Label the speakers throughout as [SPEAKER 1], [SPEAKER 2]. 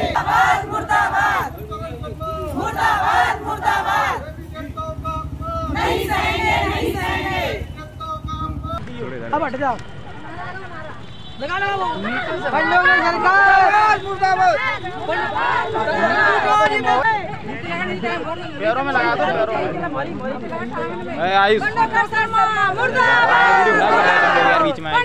[SPEAKER 1] मुर्दाबाद मुर्दाबाद मुर्दाबाद नहीं सहेंगे नहीं सहेंगे।
[SPEAKER 2] अब हट जाओ, लगा लो सरकार मुर्दाबाद। पैरों में लगा दो, पैरों में आयुष बीच में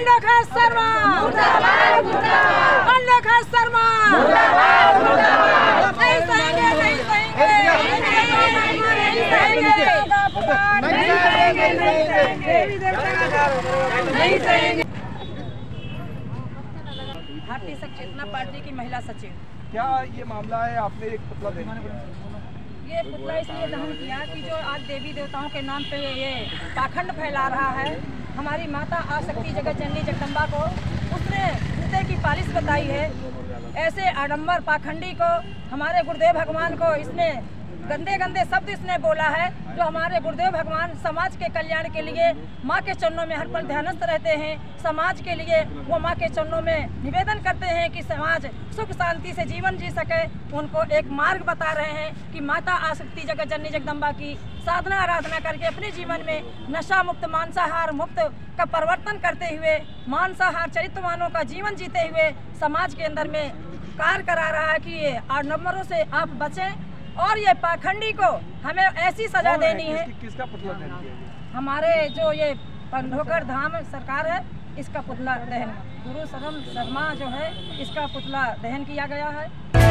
[SPEAKER 3] भारतीय चेतना पार्टी की महिला सचिव।
[SPEAKER 2] क्या ये मामला है? आपने एक पुतला
[SPEAKER 3] ये पुतला इसलिए दहन किया कि जो आज देवी देवताओं के नाम पे ये पाखंड फैला रहा है, हमारी माता आशक्ति जगत जननी जगदम्बा को उसने जूते की पालिश बताई है। ऐसे आडंबर पाखंडी को, हमारे गुरुदेव भगवान को इसने गंदे गंदे शब्द इसने बोला है। जो हमारे गुरुदेव भगवान समाज के कल्याण के लिए माँ के चरणों में हर पल ध्यानस्थ रहते हैं। समाज के लिए वो माँ के चरणों में निवेदन करते हैं कि समाज सुख शांति से जीवन जी सके। उनको एक मार्ग बता रहे हैं कि माता आशक्ति जगत जननी जगदम्बा की साधना आराधना करके अपने जीवन में नशा मुक्त मांसाहार मुक्त का परिवर्तन करते हुए मांसाहार चरित्रवानों का जीवन जीते हुए समाज के अंदर में कार्य करा रहा है कि ये आडंबरों से आप बचें और ये पाखंडी को हमें ऐसी सजा देनी है।
[SPEAKER 2] किसका पुतला दहन किया?
[SPEAKER 3] हमारे जो ये पंढोकर धाम सरकार है, इसका पुतला दहन गुरु सरम शर्मा जो है, इसका पुतला दहन किया गया है।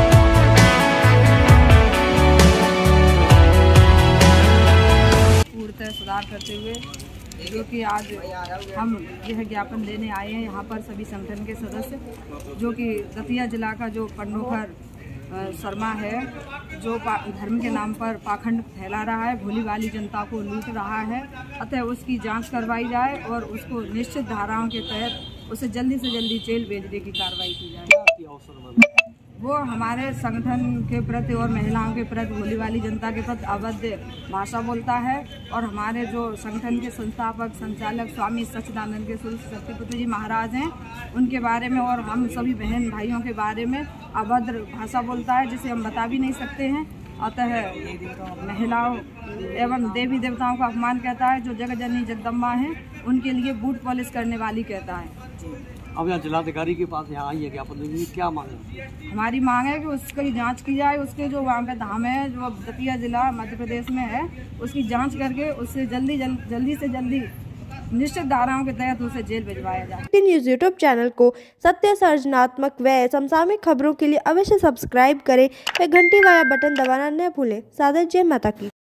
[SPEAKER 4] पूर्णतः सुधार करते हुए जो कि आज हम यह ज्ञापन देने आए हैं यहाँ पर सभी संगठन के सदस्य, जो कि दतिया जिला का जो पंढोकर शर्मा है, जो धर्म के नाम पर पाखंड फैला रहा है, भोली वाली जनता को लूट रहा है। अतः उसकी जांच करवाई जाए और उसको निश्चित धाराओं के तहत उसे जल्दी से जल्दी जेल भेजने की कार्रवाई की जाए। वो हमारे संगठन के प्रति और महिलाओं के प्रति, भोली वाली जनता के प्रति अभद्र भाषा बोलता है और हमारे जो संगठन के संस्थापक संचालक स्वामी सच्चिदानंद के स्वरूप सत्यपुत्र जी महाराज हैं, उनके बारे में और हम सभी बहन भाइयों के बारे में अभद्र भाषा बोलता है, जिसे हम बता भी नहीं सकते हैं। अतः महिलाओं एवं देवी देवताओं का अपमान कहता है। जो जगत जननी जगदम्बा हैं उनके लिए बूट पॉलिश करने वाली कहता है।
[SPEAKER 5] अब यहाँ जिलाधिकारी के पास यहाँ आई है ज्ञापन देने की, क्या मांग है?
[SPEAKER 4] हमारी मांग है कि उसकी जांच की जाए। उसके जो वहाँ पे धाम है, जो दतिया जिला मध्य प्रदेश में है, उसकी जांच करके उससे जल्दी से जल्दी निश्चित धाराओं के तहत उसे जेल भिजवाया जाए।
[SPEAKER 6] न्यूज़ यूट्यूब चैनल को सत्य, सर्जनात्मक व समसामयिक खबरों के लिए अवश्य सब्सक्राइब करें व घंटी वाला बटन दबाना न भूलें। सादर जय माता की।